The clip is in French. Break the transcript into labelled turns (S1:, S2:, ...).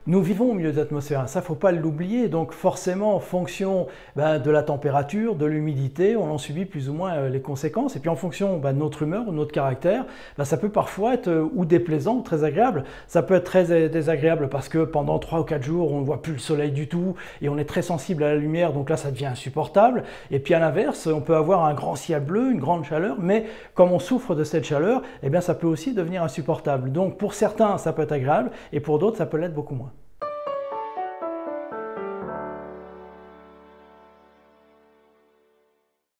S1: Nous vivons au milieu d'atmosphère, ça faut pas l'oublier, donc forcément en fonction de la température, de l'humidité, on en subit plus ou moins les conséquences, et puis en fonction de notre humeur ou de notre caractère, ça peut parfois être ou déplaisant ou très agréable. Ça peut être très désagréable parce que pendant 3 ou 4 jours on ne voit plus le soleil du tout et on est très sensible à la lumière, donc là ça devient insupportable. Et puis à l'inverse, on peut avoir un grand ciel bleu, une grande chaleur, mais comme on souffre de cette chaleur, eh bien ça peut aussi devenir insupportable. Donc pour certains ça peut être agréable et pour d'autres ça peut l'être beaucoup moins.